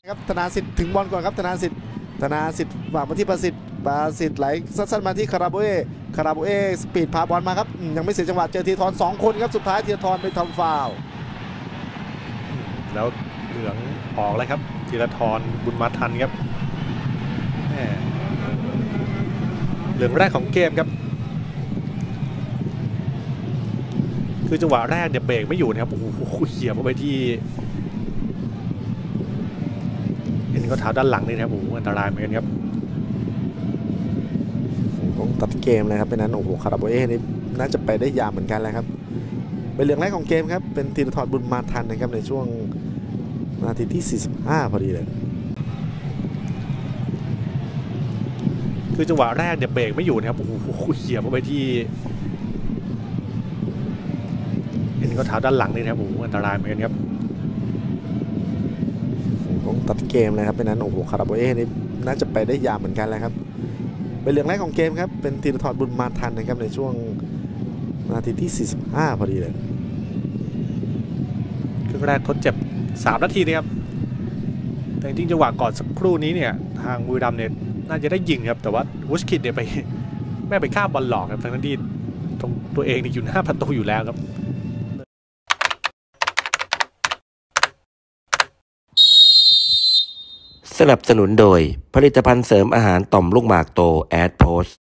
ครับธนาสิทธิ์ถึงบอลก่อนครับธนาสิทธิ์ฝากมาที่ประสิทธิ์ไหลสั้นๆมาที่คาราโบเอสปีดพาบอลมาครับยังไม่เสียจังหวะเจอธีรทร2คนครับสุดท้ายธีรทรไปทำฟาวล์แล้วเหลืองออกแล้วครับธีรทรบุญมาทันครับเหลืองแรกของเกมครับคือจังหวะแรกเนี่ยเบรกไม่อยู่นะครับโอ้โหเหยียบเข้าไปที่เห็นข้อเท้าด้านหลังนี่นะครับโอ้โหอันตรายเหมือนกันครับต้องตัดเกมเลยครับเป็นนั้นโอ้โหคาราโบเอนี่น่าจะไปได้ยาวเหมือนกันเลยครับเป็นเหลืองแรกของเกมครับเป็นธีรทรบุญมาทันนะครับในช่วงนาทีที่45พอดีเลยคือจังหวะแรกเนี่ยเบรกไม่อยู่นะครับโอ้โหเหยียบเข้าไปที่เห็นข้อเท้าด้านหลังนี่นะครับโอ้โหอันตรายเหมือนกันครับต้องตัดเกมเลยครับเป็นนั้นโอ้โหคาราโบเอนี่น่าจะไปได้ยาวเหมือนกันเลยครับเป็นเหลืองแรกของเกมครับเป็นธีรทรบุญมาทันนะครับในช่วงนาทีที่45พอดีเลยครึ่งแรกทดเจ็บ3 นาทีนะครับแต่จริงจังหวะก่อนสักครู่นี้เนี่ยทางบุรีรัมย์เนี่ยน่าจะได้ยิงครับแต่ว่าวุชคิดเนี่ยไปข้ามบอลหลอกครับทั้งที่ตรงตัวเองนี่อยู่หน้าประตูอยู่แล้วครับสนับสนุนโดยผลิตภัณฑ์เสริมอาหารต่อมลูกหมากโตแอดโพส